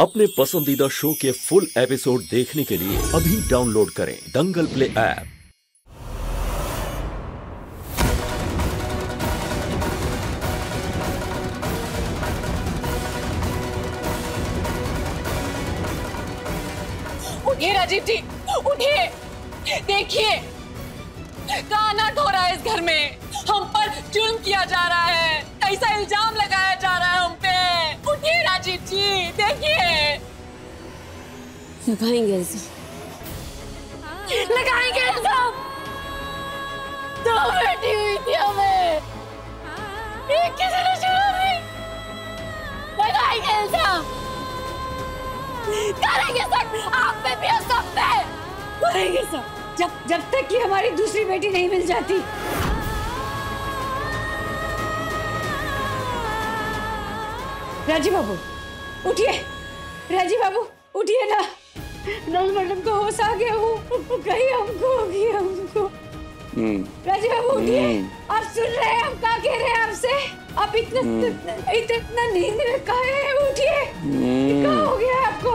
अपने पसंदीदा शो के फुल एपिसोड देखने के लिए अभी डाउनलोड करें दंगल प्ले ऐप। उठिए राजीव जी, उठिए। देखिए कहाँ नट हो रहा है इस घर में। हम पर जुल्म किया जा रहा है, ऐसा इल्जाम लगाया जा रहा है हम पे। उठिए राजीव जी, देखिए। लगाएंगे इल्जाम, लगाएंगे इल्जाम। दो बेटी हुई थी हमें, एक किसी ने छुड़ा नहीं। लगाएंगे इल्जाम, करेंगे सब। आप पे भी और सब पे करेंगे सब, जब तक कि हमारी दूसरी बेटी नहीं मिल जाती। राजीव बाबू उठिए, राजीव बाबू उठिए ना। नल मैडम को होश आ गया, वो कहीं हमको होगी हमको। राजीव बाबू उठिए, आप सुन रहे हैं हम क्या कह रहे हैं आपसे। आप इतना नींद में कहाँ हैं? उठिए, क्या हो गया है आपको?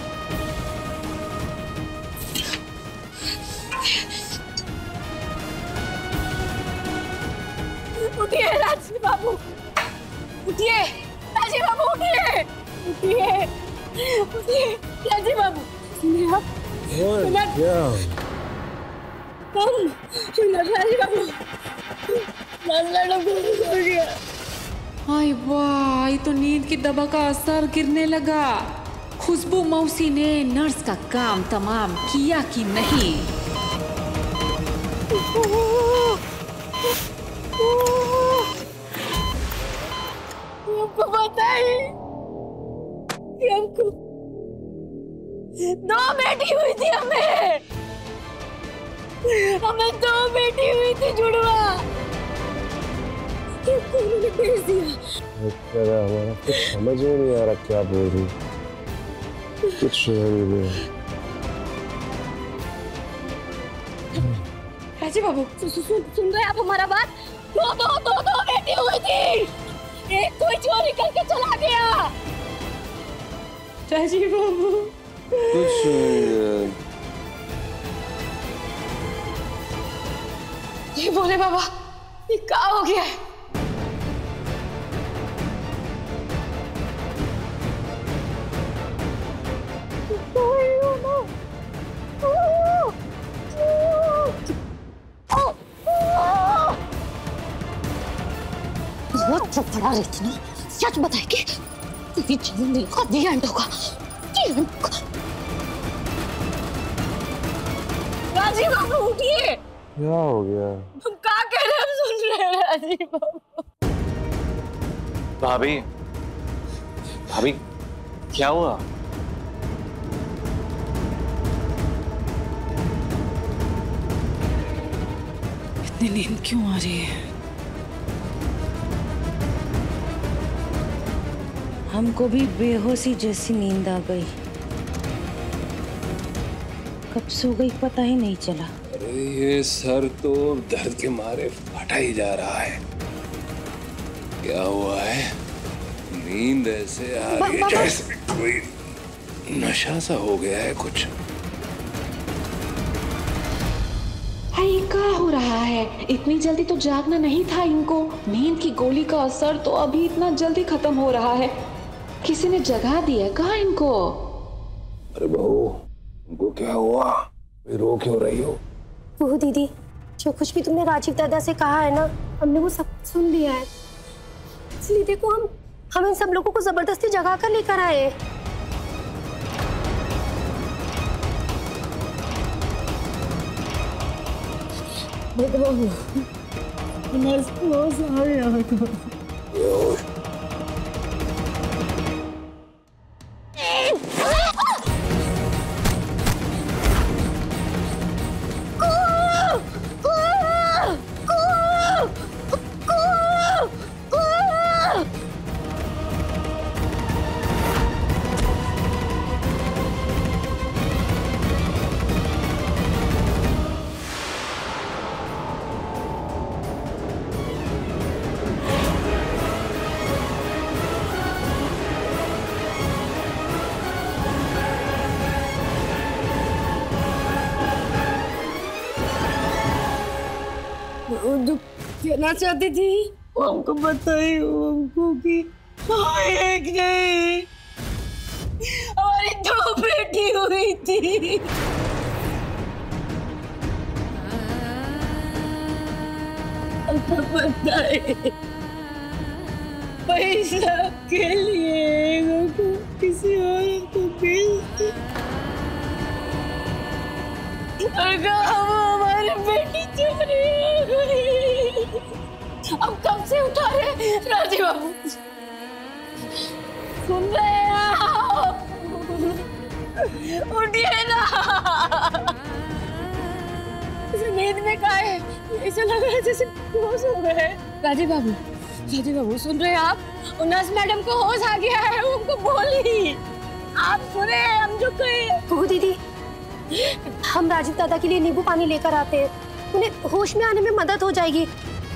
उठिए राजीव बाबू, उठिए राजीव बाबू, उठिए उठिए उठिए राजीव बाबू। सुनिए आप, राजीव बाबू, हो गया। हाय वाह, ये तो नींद की दवा का असर गिरने लगा। खुशबू मौसी ने नर्स का काम तमाम किया कि नहीं? हमको पता है कि हमको दो बेटी हुई थी। हमें दो बेटी हुई थी जुड़वा। उन्होंने भेज दिया। हमारा कुछ समझ में नहीं आ रहा क्या बोल रही, कुछ नहीं बोल। राजीव बाबू सुन रहे आप हमारा बात? दो बेटी हुई थी, एक कोई चोरी करके चला गया। राजीव बाबू कुछ ये बोले बाबा, ये क्या हो गया है? वो थप्पड़ा रही थी ना, सच बताए कि तेरी जन्मदिन का भी एंड होगा। राजीव बाबू उठिए। क्या हो गया? हम क्या कह रहे हैं, हम सुन रहे हैं राजीव बाबू। भाभी, भाभी क्या हुआ? इतनी नींद क्यों आ रही है? हमको भी बेहोशी जैसी नींद आ गई। कब सो गई पता ही नहीं चला। अरे ये सर तो दर्द के मारे फटा ही जा रहा है। क्या हुआ है? नींद ऐसे आ रही है जैसे कोई नशा सा हो गया है कुछ। हाय, क्या हो रहा है? इतनी जल्दी तो जागना नहीं था इनको। नींद की गोली का असर तो अभी इतना जल्दी खत्म हो रहा है। किसी ने जगा दिया कहाँ इनको? अरे बहू, उनको क्या हुआ? रो क्यों रही हो? वो दीदी, जो कुछ भी तुमने राजीव दादा से कहा है ना, हमने वो सब सुन लिया है। इसलिए देखो, हम इन सब लोगों को जबरदस्ती जगा कर लेकर आए। कहना चाहती थी वो हमको बताई हमको कि एक नहीं हमारी 2 बेटी हुई थी। बताए पैसा के लिए हमको किसी और को बेच दी और कहा वो हमारी बेटी चोरी हो गई। अब कब से उठा रहे राजीव बाबू? सुन रहे हैं आप? उठिए ना। नींद में कहा है, ऐसा लग रहा है जैसे होश हो गए। राजीव बाबू सुन रहे हैं आप? नर्स मैडम को होश आ गया है, वो हमको बोली। आप सुने हम जो कहे। गुगु दीदी, हम राजीव दादा के लिए नींबू पानी लेकर आते हैं, उन्हें होश में आने में मदद हो जाएगी।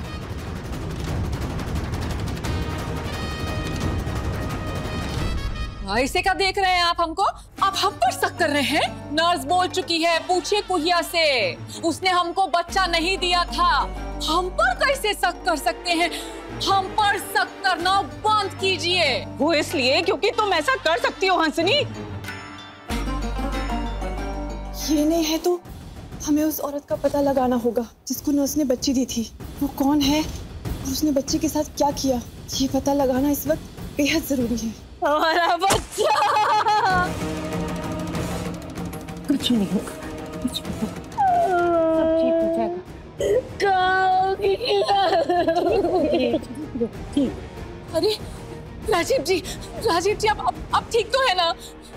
ऐसे क्या देख रहे हैं आप हमको? आप हम पर शक कर रहे हैं? नर्स बोल चुकी है, पूछिए कुहिया से। उसने हमको बच्चा नहीं दिया था। हम पर कैसे शक कर सकते हैं? हम पर शक करना बंद कीजिए। वो इसलिए क्योंकि तुम ऐसा कर सकती हो हंसनी। ये नहीं है तो हमें उस औरत का पता लगाना होगा जिसको नर्स ने बच्ची दी थी। वो कौन है और उसने बच्ची के साथ क्या किया, ये पता लगाना इस वक्त बेहद जरूरी है। हमारा बच्चा कुछ नहीं होगा, कुछ नहीं होगा, सब ठीक हो जाएगा। अरे राजीव जी अब ठीक तो है ना?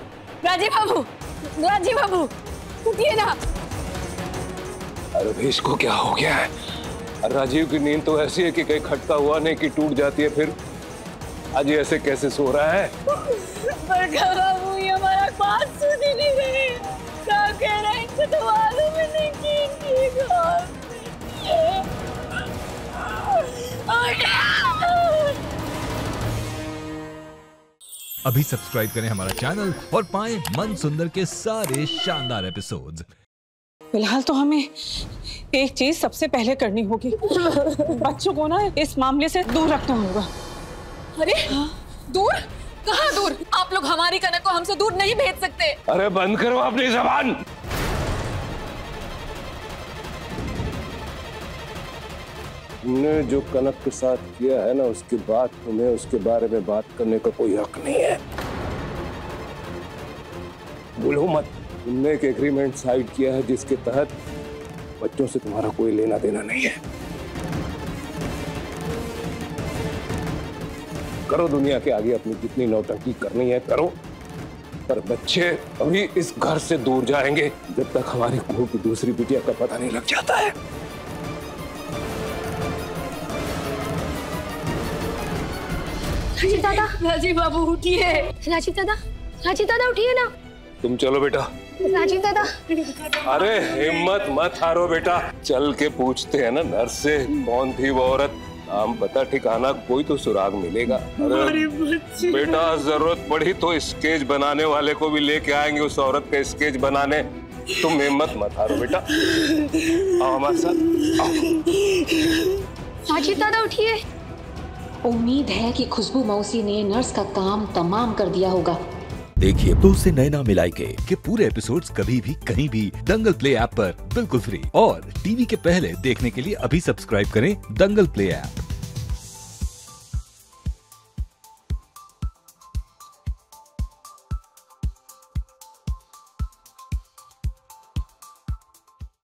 राजीव बाबू उठिए ना। अरे भी इसको क्या हो गया है? राजीव की नींद तो ऐसी है कि कहीं खटका हुआ नहीं कि टूट जाती है, फिर आज ये ऐसे कैसे सो रहा है? पर बाबू ये हमारा बात सुन ही नहीं रहे। क्या कह रहे हैं इनको तो मालूम ही नहीं कि अभी सब्सक्राइब करें हमारा चैनल और पाएं मन सुंदर के सारे शानदार एपिसोड्स। फिलहाल तो हमें एक चीज सबसे पहले करनी होगी, बच्चों को ना इस मामले से दूर रखना होगा। अरे दूर? कहाँ दूर? आप लोग हमारी कनक को हमसे दूर नहीं भेज सकते। अरे बंद करो अपनी जबान। तुमने जो कनक के साथ किया है ना, उसके बाद तुम्हें उसके बारे में बात करने का कोई हक नहीं है। बोलो मत। तुमने एक एग्रीमेंट साइन किया है जिसके तहत बच्चों से तुम्हारा कोई लेना देना नहीं है। करो दुनिया के आगे अपनी जितनी नौटंकी करनी है करो, पर बच्चे अभी इस घर से दूर जाएंगे जब तक हमारी बहू की दूसरी बिटिया का पता नहीं लग जाता है। राजीव दादा, राजीव बाबू उठिए। राजीव दादा उठिए ना। तुम चलो बेटा। राजीव दादा, अरे हिम्मत मत हारो बेटा, चल के पूछते हैं ना नर्स से कौन थी वो औरत। नाम पता ठिकाना कोई तो सुराग मिलेगा। अरे बेटा जरूरत पड़ी तो स्केच बनाने वाले को भी लेके आएंगे उस औरत का स्केच बनाने। तुम हिम्मत मत हारो बेटा, आओ हमारे साथ आओ। राजीव दादा उठिए। उम्मीद है कि खुशबू मौसी ने नर्स का काम तमाम कर दिया होगा। देखिए तो से नैना मिलाइके के पूरे एपिसोड्स कभी भी कहीं भी दंगल प्ले ऐप पर बिल्कुल फ्री, और टीवी के पहले देखने के लिए अभी सब्सक्राइब करें दंगल प्ले ऐप।